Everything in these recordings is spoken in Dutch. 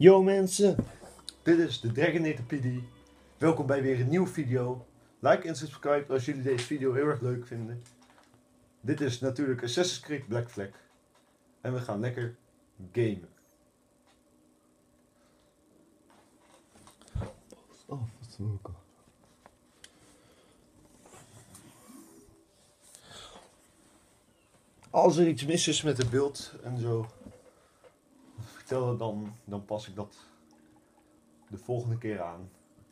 Yo mensen, dit is de Dragonator PD. Welkom bij weer een nieuwe video. Like en subscribe als jullie deze video heel erg leuk vinden. Dit is natuurlijk Assassin's Creed Black Flag. En we gaan lekker gamen. Oh, wat wil ik al? Als er iets mis is met het beeld en zo, vertel het dan pas ik dat de volgende keer aan.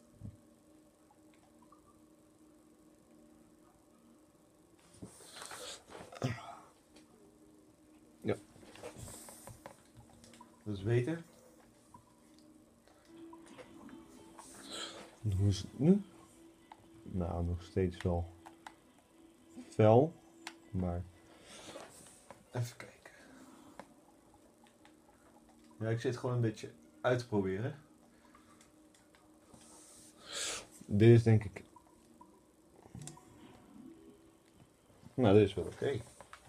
Ja. Dat is beter. Hoe is het nu? Nou, nog steeds wel fel, maar even kijken. Ja, ik zit gewoon een beetje uit te proberen. Dit is denk ik... Nou, dit is wel oké.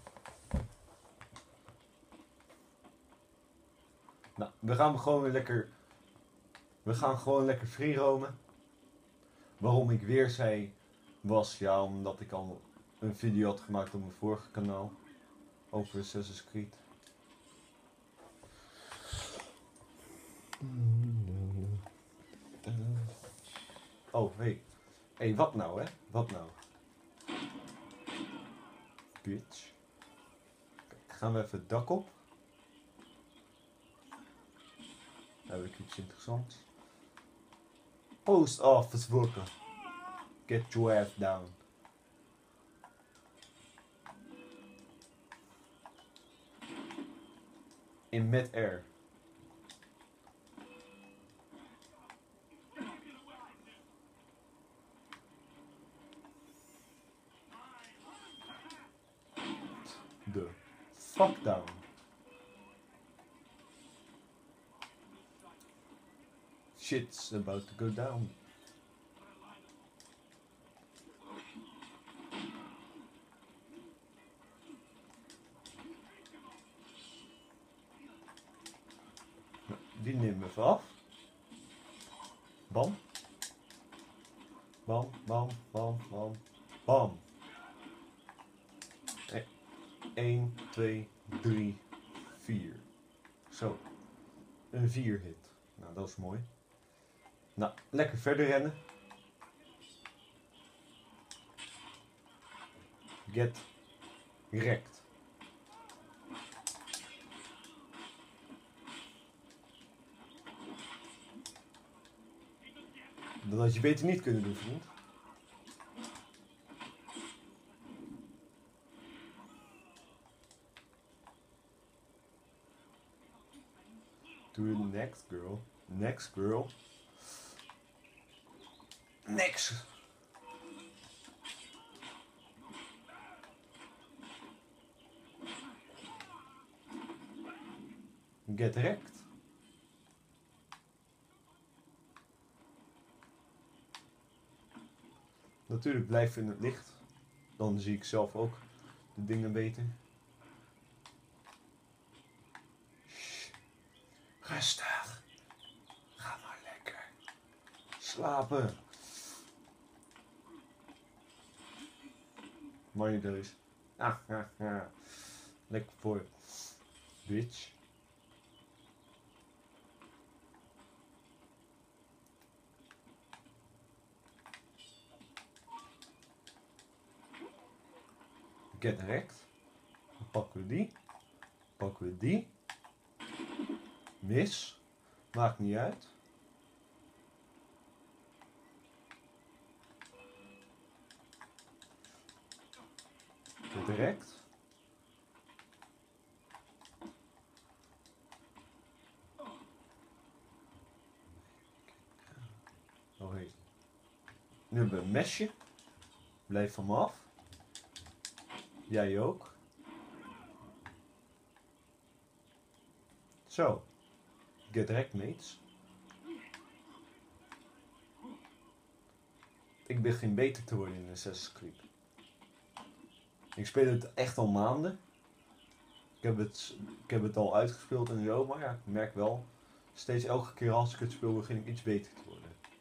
Nou, we gaan gewoon lekker free roamen. Waarom ik weer zei, was ja, omdat ik al een video had gemaakt op mijn vorige kanaal. Over Assassin's Creed. Oh, hey, wat nou, hè? Wat nou? Bitch. Kijk, gaan we even het dak op. Dan heb ik iets interessants. Post office worker. Get your ass down. In mid-air. The fuck down. Shit's about to go down. Die nemen we even af. Bam. Bam, bam, bam, bam, bam. 1, 2, 3, 4. Zo. Een 4 hit. Nou, dat is mooi. Nou, lekker verder rennen. Get wrecked. Dat had je beter niet kunnen doen, vriend. To the next girl. Next girl. Next. Get wrecked. Natuurlijk blijf in het licht. Dan zie ik zelf ook de dingen beter. Shh. Rustig. Ga maar lekker slapen. Money dus. Lekker voor bitch. Get wrecked. Dan pakken we die. Pakken we die. Mis. Maakt niet uit. Get wrecked. Oh hey. Nu hebben we een mesje. Blijf van me af. Jij ook. Zo. Get wrecked, mates. Ik begin beter te worden in Assassin's Creed. Ik speel het echt al maanden. Ik heb het al uitgespeeld en zo, maar ja, ik merk wel Steeds elke keer als ik het speel begin ik iets beter te worden.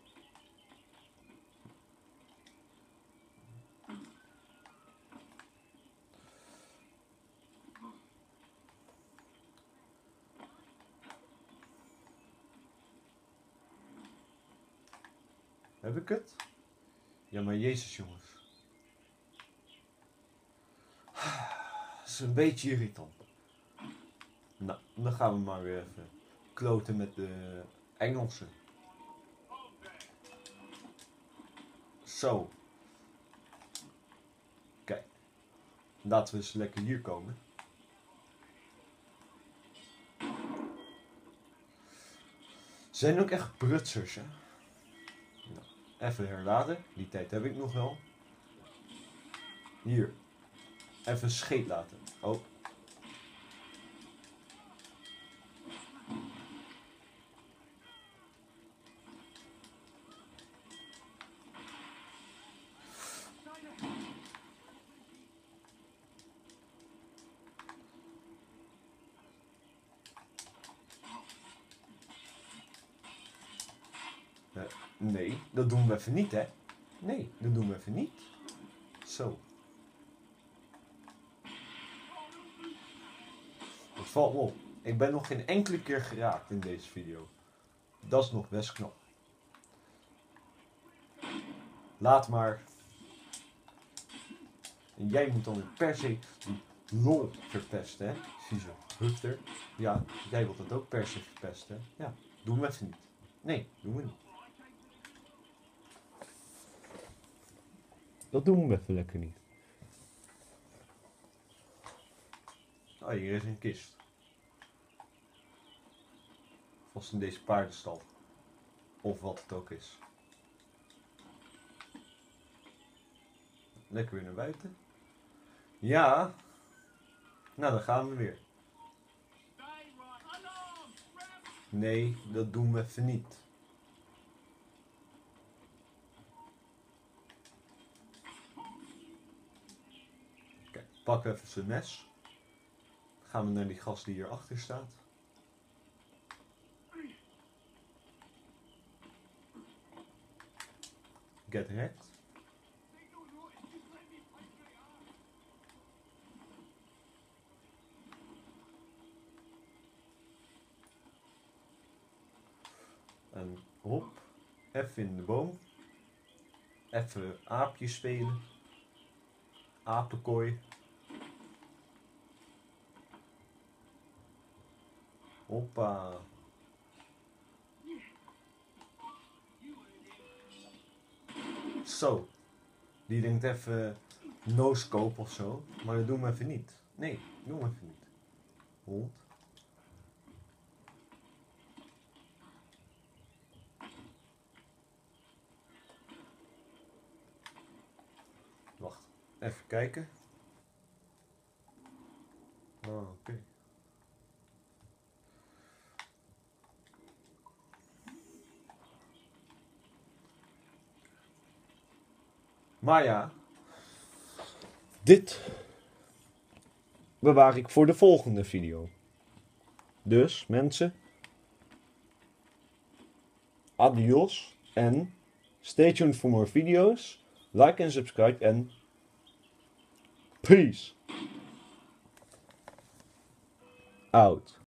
Heb ik het? Ja, maar jezus jongens. Dat is een beetje irritant. Nou, dan gaan we maar weer even kloten met de Engelsen. Zo. Kijk. Laten we eens lekker hier komen. Zijn ook echt prutsers, hè? Nou, even herladen. Die tijd heb ik nog wel. Hier. Even scheet laten. Oh. Nee, dat doen we even niet, hè? Nee, dat doen we even niet. Zo. Het valt me op. Ik ben nog geen enkele keer geraakt in deze video. Dat is nog best knap. Laat maar. En jij moet dan per se die lol verpesten, hè? Vieze hufter. Ja, jij wilt het ook per se verpesten. Ja, doen we even niet. Nee, doen we niet. Dat doen we even lekker niet. Oh, hier is een kist. Vast in deze paardenstal. Of wat het ook is. Lekker weer naar buiten. Ja. Nou, dan gaan we weer. Nee, dat doen we even niet. Kijk, pak even zijn mes. Dan gaan we naar die gast die hier achter staat. Get wrecked. En hop, even in de boom. Even aapjes spelen. Apenkooi. Hoppa. Zo. Die denkt even no-scope of zo. Maar dat doen we even niet. Nee, doen we even niet. Hond. Wacht. Even kijken. Oh, oké. Maar ja, dit bewaar ik voor de volgende video. Dus mensen, adios en stay tuned for more videos. Like en subscribe en peace out.